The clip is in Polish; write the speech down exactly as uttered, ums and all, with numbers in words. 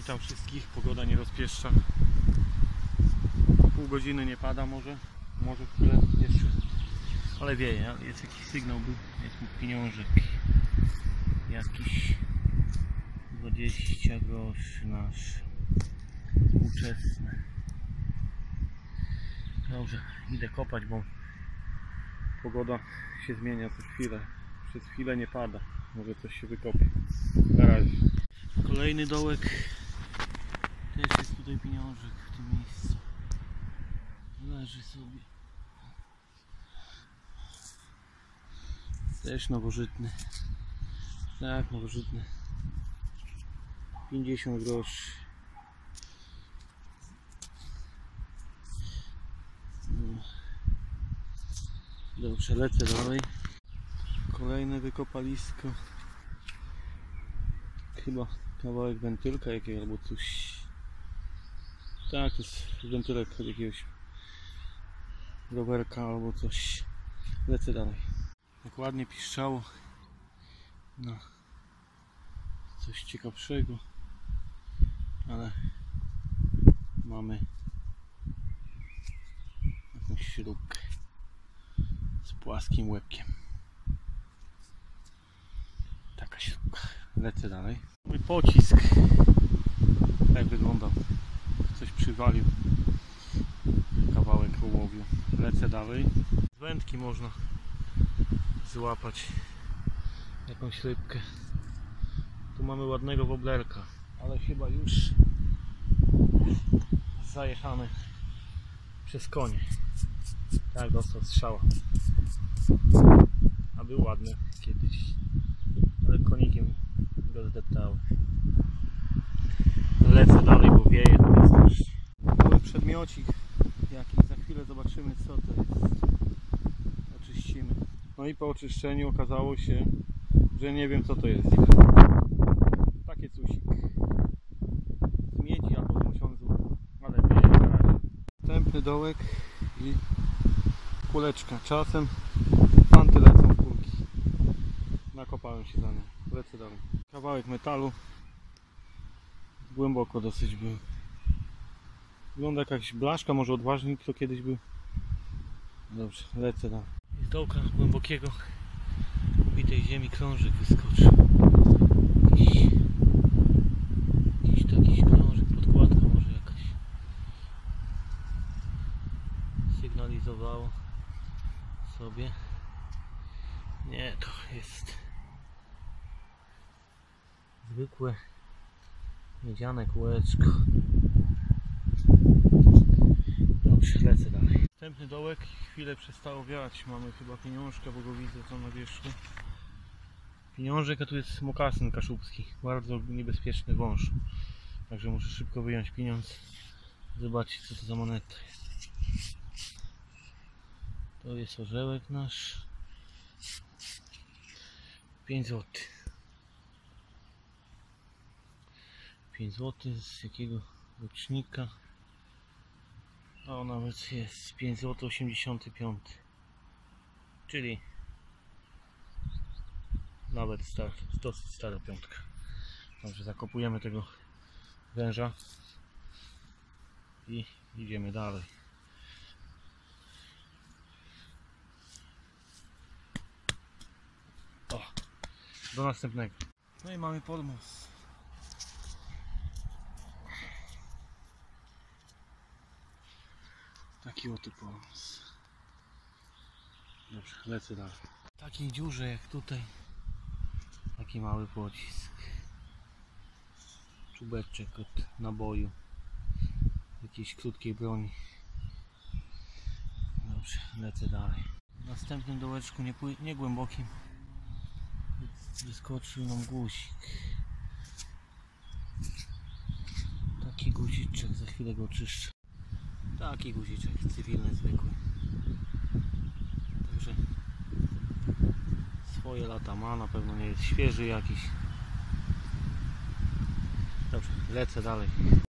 Witam wszystkich, pogoda nie rozpieszcza. Pół godziny nie pada, może, może chwilę jeszcze, ale wieje, ale jest jakiś sygnał, był, jest tu pieniążek jakiś dwadzieścia groszy nasz współczesny. Dobrze, idę kopać, bo pogoda się zmienia co chwilę. Przez chwilę nie pada, może coś się wykopie. Na razie. Kolejny dołek. Też jest tutaj pieniążek w tym miejscu. Leży sobie. Też nowożytny. Tak, nowożytny. pięćdziesiąt groszy. Dobrze, lecę dalej. Kolejne wykopalisko. Chyba kawałek wentylka jakiegoś albo coś. Tak, to jest wentylek od jakiegoś rowerka albo coś. Lecę dalej. Tak ładnie piszczało. No, coś ciekawszego, ale mamy jakąś śrubkę z płaskim łebkiem. Taka śrubka. Lecę dalej. Mój pocisk. Tak wyglądał. Coś przywalił. Kawałek ołowiu. Lecę dalej. Z wędki można złapać jakąś rybkę. Tu mamy ładnego woblerka, ale chyba już zajechany przez konie. Tak, dostał strzała. A był ładny kiedyś, ale konikiem go zdeptały. Lecę dalej, bo wieje, to jest też mały przedmiocik jakiś. Za chwilę zobaczymy, co to jest. Oczyścimy. No i po oczyszczeniu okazało się, że nie wiem, co to jest. Takie cusik z miedzi albo z mosiądzu, ale wieje na razie. Następny dołek i kuleczka. Czasem fanty lecą w kulki. Nakopałem się za nią. Lecę dalej. Kawałek metalu. Głęboko dosyć był. Wygląda jakaś blaszka, może odważnik to kiedyś był. Dobrze, lecę dalej. Z dołka głębokiego ubitej ziemi krążek wyskoczył. Jakiś, jakiś taki krążek, podkładka może jakaś. Sygnalizowało sobie. Nie, to jest zwykłe miedziane kółeczko. Dobrze, lecę dalej. Następny dołek, chwilę przestało wiać. Mamy chyba pieniążka, bo go widzę tam na wierzchu. Pieniążek, a tu jest mokasyn kaszubski. Bardzo niebezpieczny wąż. Także muszę szybko wyjąć pieniądz. Zobaczcie, co to za moneta jest. To jest orzełek nasz. pięć złotych. pięć złotych z jakiego rocznika? O, nawet jest pięć złotych osiemdziesiąt pięć. Czyli nawet star, dosyć stara piątka. Także zakopujemy tego węża i idziemy dalej. O, do następnego. No i mamy podmos. Taki oto podmos. Dobrze, lecę dalej. W takiej dziurze jak tutaj. Taki mały pocisk. Czubeczek od naboju. Jakiejś krótkiej broni. Dobrze, lecę dalej. W następnym dołeczku nie, nie głębokim wyskoczył nam guzik. Taki guziczek, za chwilę go oczyszczę. Taki guziczek cywilny, zwykły. Także swoje lata ma, na pewno nie jest świeży jakiś. Dobrze, lecę dalej.